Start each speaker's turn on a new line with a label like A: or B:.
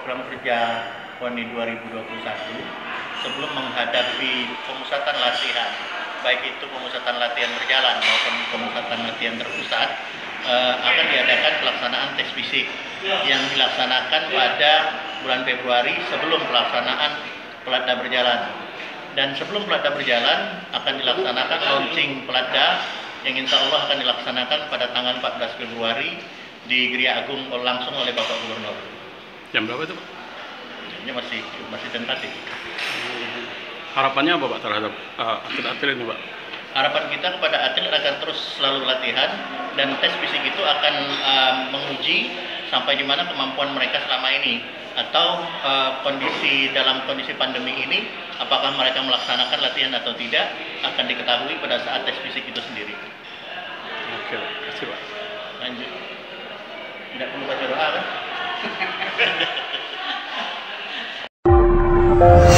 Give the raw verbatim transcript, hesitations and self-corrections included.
A: program kerja PONI dua ribu dua puluh satu sebelum menghadapi pemusatan latihan, baik itu pemusatan latihan berjalan maupun pemusatan latihan terpusat, eh, akan diadakan pelaksanaan tes fisik yang dilaksanakan pada bulan Februari sebelum pelaksanaan pelatda berjalan. Dan sebelum pelatda berjalan akan dilaksanakan launching pelatda yang insya Allah akan dilaksanakan pada tanggal empat belas Februari di Gria Agung langsung oleh Bapak Gubernur.
B: Jam berapa itu Pak?
A: Ini masih masih tentatif.
B: Harapannya apa Pak terhadap uh, atlet-atlet ini Pak?
A: Harapan kita kepada atlet agar terus selalu latihan dan tes fisik itu akan uh, menguji sampai di mana kemampuan mereka selama ini atau uh, kondisi dalam kondisi pandemi ini apakah mereka melaksanakan latihan atau tidak akan diketahui pada saat tes fisik itu sendiri.
B: Oke, terima kasih Pak.
A: Lanjut. Tidak perlu baca doa kan?